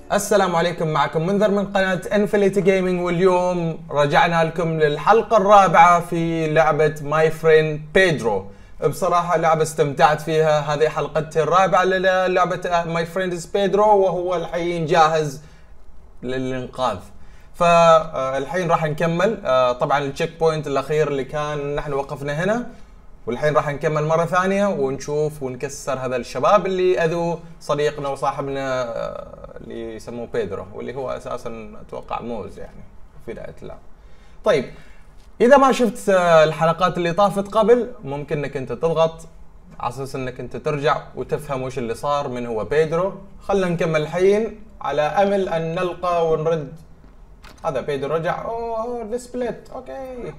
السلام عليكم، معكم منذر من قناة انفينيتي جيمنج، واليوم رجعنا لكم للحلقة الرابعة في لعبة ماي فريند بيدرو. بصراحة لعبة استمتعت فيها، هذه حلقتي الرابعة للعبة ماي فريند بيدرو، وهو الحين جاهز للإنقاذ. فالحين راح نكمل طبعا التشيك بوينت الأخير اللي كان نحن وقفنا هنا، والحين راح نكمل مرة ثانية ونشوف ونكسر هذا الشباب اللي أذوا صديقنا وصاحبنا اللي يسموه بيدرو، واللي هو أساسا أتوقع موز يعني في بداية اللعبة. طيب إذا ما شفت الحلقات اللي طافت قبل، ممكن إنك أنت تضغط على أساس إنك أنت ترجع وتفهم وش اللي صار، من هو بيدرو. خلنا نكمل الحين على أمل أن نلقى ونرد. هذا بيدرو رجع. أوه السبليت، أوكي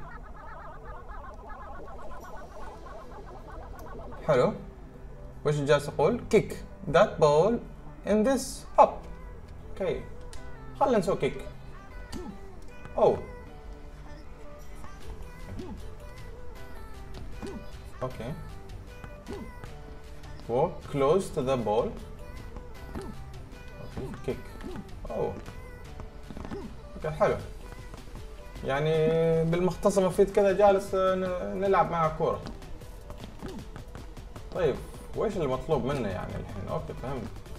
حلو. وش جالس يقول؟ كيك ذات بول ان ذس هوب. اوكي خلنا نسوي كيك. اوه اوكي walk close to the ball. اوكي كيك. اوه اوكي حلو، يعني بالمختصر مفيد كذا جالس نلعب مع كورة. طيب وإيش المطلوب منا يعني الحين؟ اوكي فهمت.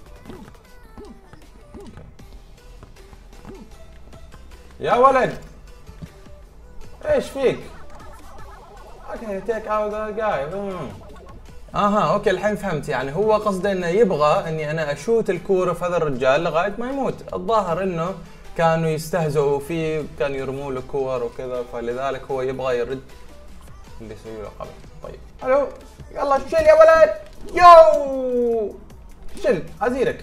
يا ولد ايش فيك؟ اوكي تيك اوت ذا جاي. اها اوكي الحين فهمت، يعني هو قصده انه يبغى اني انا اشوت الكورة في هذا الرجال لغاية ما يموت. الظاهر انه كانوا يستهزئوا فيه، كانوا يرموا له كور وكذا، فلذلك هو يبغى يرد اللي يسوي له قبل. طيب الو يلا شيل يا ولد، يو شيل ازيدك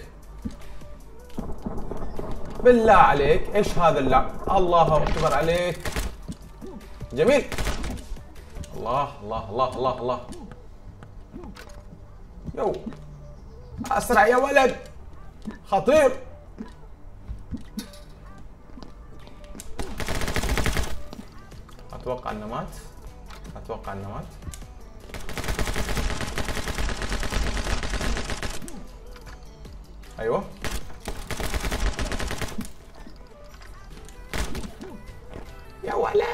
بالله عليك. ايش هذا اللعب؟ الله اكبر عليك، جميل. الله الله الله الله الله، يو اسرع يا ولد، خطير. اتوقع انه مات، اتوقع انه مات. ايوه يا ولد،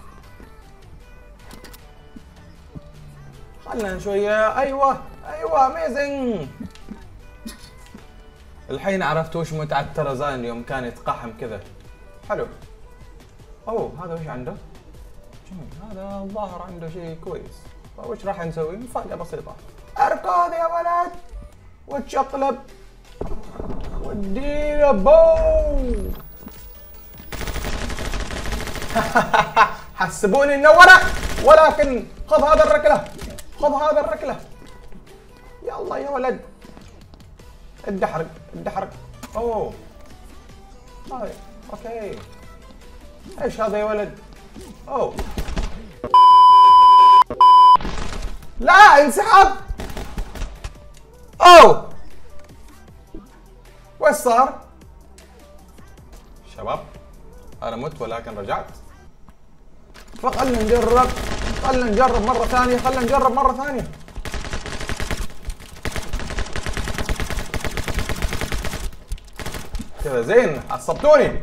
خلنا شويه. ايوه ايوه اميزنج. الحين عرفت وش متعة ترزان يوم كان يتقحم كذا. حلو. اوه هذا وش عنده؟ جميل، هذا الظاهر عنده شيء كويس. وش راح نسوي؟ مفاجأة بسيطة. اركض يا ولد وتشقلب ودينا بو. حسبوني انه ورا، ولكن خذ هذا الركلة، خذ هذا الركلة. يلا يا ولد ادحرق ادحرق. اوه هاي اوكي. ايش هذا يا ولد؟ اوه لا انسحب. اوه وش صار؟ شباب انا مت ولكن رجعت، فخلنا نجرب، خلنا نجرب مرة ثانية، خلنا نجرب مرة ثانية. كذا زين، عصبتوني.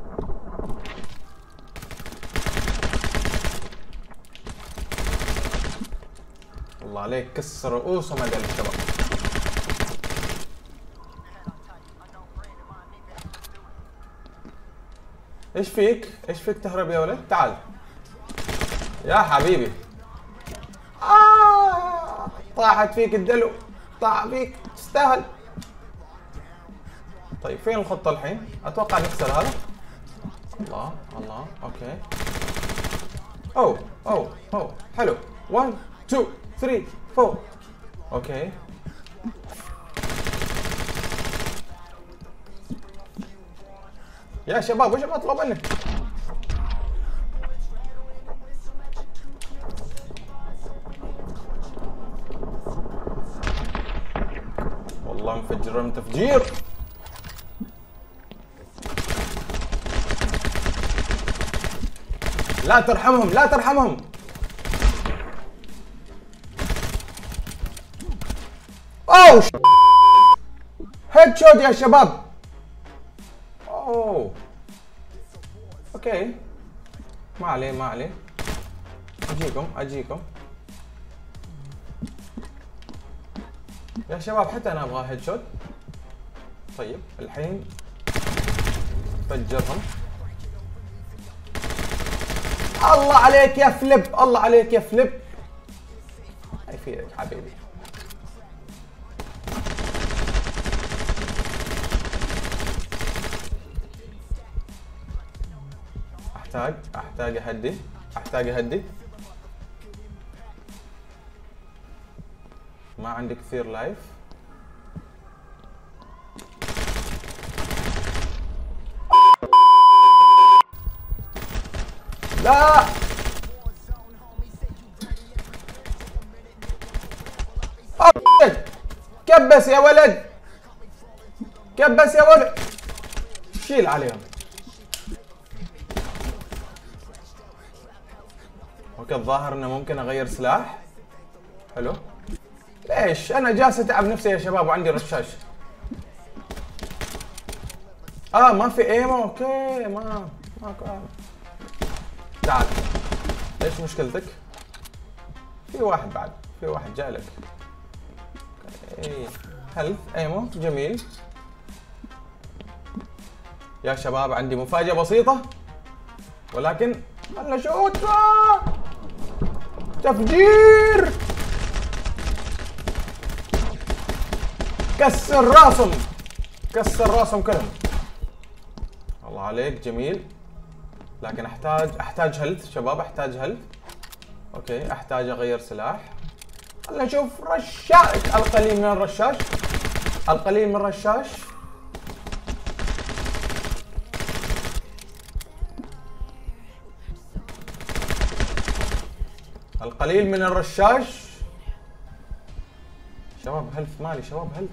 الله عليك كسر رؤوسهم هذول الشباب. ايش فيك؟ ايش فيك تهرب يا ولد؟ تعال يا حبيبي. طاحت فيك الدلو، طاح فيك، تستاهل. طيب فين الخطة الحين؟ اتوقع نكسر هذا. الله الله اوكي. اوه اوه اوه حلو. 1 2 3 4 اوكي. يا شباب وش مطلوب منك؟ والله مفجرهم تفجير. لا ترحمهم لا ترحمهم. اوه هيد شوت يا شباب. اوكي ما عليه ما عليه. اجيكم يا شباب، حتى انا ابغى هيد شوت. طيب الحين فجرهم. الله عليك يا فليب، الله عليك يا فليب. هاي فيك حبيبي. احتاج اهدي. ما عندي كثير لايف. لا كبس يا ولد، كبس يا ولد، شيل عليهم. اوكي الظاهر انه ممكن اغير سلاح. حلو. ليش؟ انا جالس اتعب نفسي يا شباب وعندي رشاش. ما في ايمو. اوكي ماكو تعال. ايش مشكلتك؟ في واحد بعد، في واحد جاي لك. اوكي هيلث ايمو جميل. يا شباب عندي مفاجأة بسيطة، ولكن خلنا شوت. تفجير، كسر راسهم، كسر راسهم كلهم. الله عليك جميل. لكن احتاج هيلث شباب، احتاج هيلث. اوكي احتاج اغير سلاح. خلنا نشوف رشاش. القليل من الرشاش، القليل من الرشاش. القليل من الرشاش. شباب هيلث مالي، شباب هيلث.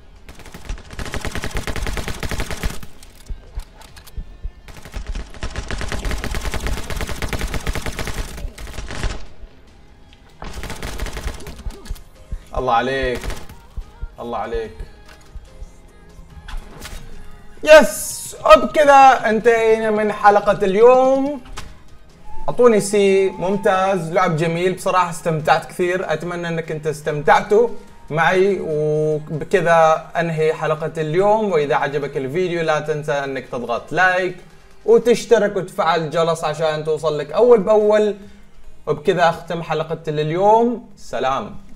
الله عليك، الله عليك. يس، وبكذا انتهينا من حلقة اليوم. اعطوني سي. ممتاز، لعب جميل بصراحة، استمتعت كثير. اتمنى انك انت استمتعتوا معي، وبكذا انهي حلقة اليوم. واذا عجبك الفيديو لا تنسى انك تضغط لايك وتشترك وتفعل الجرس عشان توصل لك اول باول. وبكذا اختم حلقة اليوم. سلام.